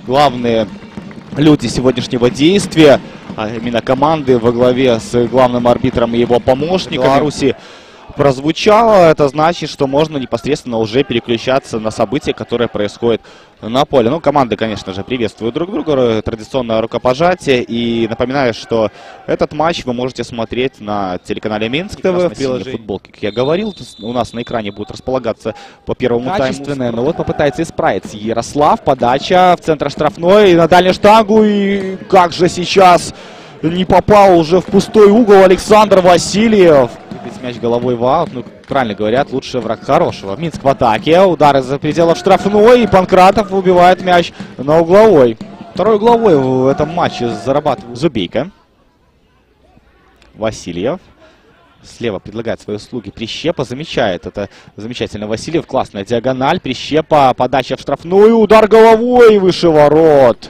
главные люди сегодняшнего действия, а именно команды во главе с главным арбитром и его помощником Беларуси, прозвучало. Это значит, что можно непосредственно уже переключаться на события, которые происходят на поле. Ну, команды, конечно же, приветствуют друг друга, традиционное рукопожатие. И напоминаю, что этот матч вы можете смотреть на телеканале Минск ТВ в приложении футболки. Как я говорил, у нас на экране будет располагаться по первому качественное, тайму. но вот попытается исправиться Ярослав. Подача в центр штрафной на дальнюю штангу. И как же сейчас не попал уже в пустой угол Александр Васильев. Мяч головой в аут. Ну, правильно говорят, лучший враг хорошего. Минск в атаке. Удары за пределов штрафной. И Панкратов убивает мяч на угловой. Второй угловой в этом матче зарабатывает Зубейко. Васильев. Слева предлагает свои услуги. Прищепа замечает. Это замечательно. Васильев. Классная диагональ. Прищепа. Подача в штрафную. Удар головой выше ворот.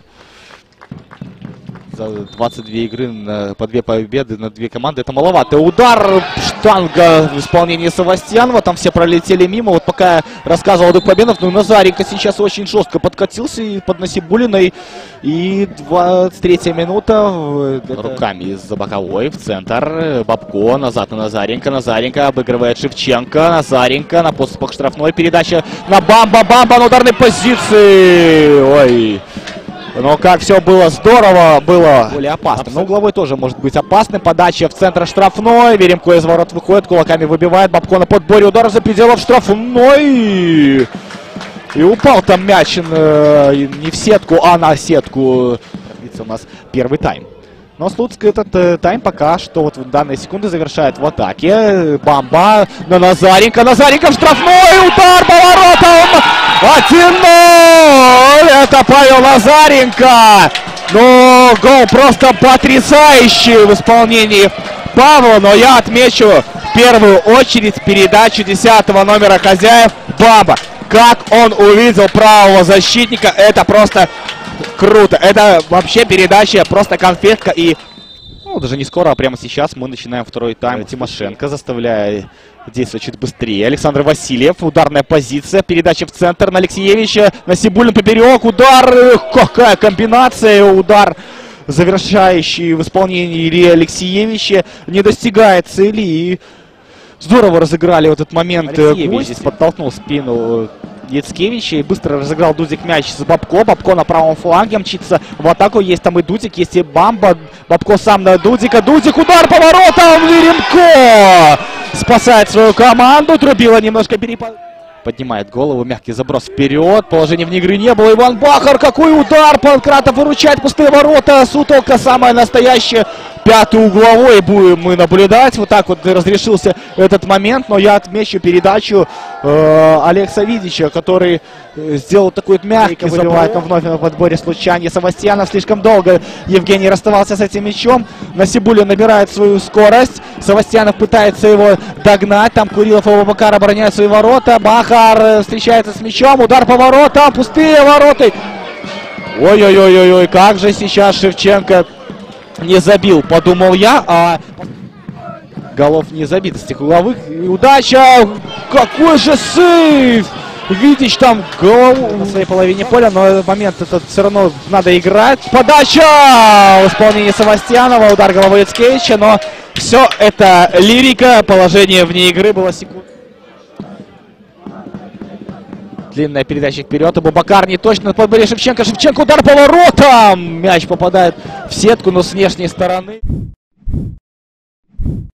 За 22 игры по 2 победы на 2 команды это маловато. Удар, штанга в исполнении Савастьянова. Там все пролетели мимо. Вот пока я рассказывал о 2 победах, ну Назаренко сейчас очень жестко подкатился и под Насибулиной. И 23-я минута. Руками из-за боковой в центр. Бабко назад на Назаренко. Назаренко обыгрывает Шевченко. Назаренко на подступах штрафной. Передача на Бамба. Бамба на ударной позиции. Ой. Но как все было здорово, было более опасно. Но угловой тоже может быть опасным. Подача в центр штрафной. Веремко из ворот выходит, кулаками выбивает. Бабко на подборе, удар за пределов штрафной. И упал там мяч не в сетку, а на сетку. У нас первый тайм. Но Слуцк этот тайм пока что вот в данные секунды завершает в атаке. Бамба на Назаренко. Назаренко в штрафной. Удар по воротам. 1-0. Это Павел Назаренко. Ну, гол просто потрясающий в исполнении Павла. Но я отмечу в первую очередь передачу 10-го номера хозяев Бамба. Как он увидел правого защитника, это просто круто. Это вообще передача просто конфетка. И ну, даже не скоро, а прямо сейчас мы начинаем второй тайм. Тимошенко, заставляя действовать чуть быстрее. Александр Васильев, ударная позиция, передача в центр на Алексеевича, на Сибулин поперек, удар, какая комбинация, удар, завершающий в исполнении Ильи Алексеевича, не достигает цели. И здорово разыграли вот этот момент. Алексеевич здесь подтолкнул спину Яцкевича и быстро разыграл Дудик мяч с Бабко. Бабко на правом фланге мчится в атаку. Есть там и Дудик, есть и Бамба. Бабко сам на Дудика. Дудик, удар по воротам. Веремко спасает свою команду. Трубила немножко поднимает голову, мягкий заброс вперед. Положения вне игры не было. Иван Бахар, какой удар! Панкратов выручает пустые ворота. Сутолка самая настоящая. 5-й угловой будем мы наблюдать. Вот так вот разрешился этот момент. Но я отмечу передачу Алекса Видича, который сделал такой мягкий забивает, но вновь на подборе случайно. Савастьянов слишком долго. Евгений расставался с этим мячом. Насибулин набирает свою скорость. Савастьянов пытается его догнать. Там Курилов и Абубакар обороняют свои ворота. Бахар встречается с мячом. Удар по воротам. Пустые ворота. Ой-ой-ой-ой-ой. Как же сейчас Шевченко не забил, подумал я, а голов не забито с тех угловых. И удача! Какой же сейв! Видишь там голову на своей половине поля, но момент этот все равно надо играть. Подача в исполнении Савастьянова, удар головой Яцкевича, но все это лирика, положение вне игры было секунд. Длинная передача вперед. Абубакар не точно на подборе Шевченко. Шевченко, удар по воротам. Мяч попадает в сетку, но с внешней стороны.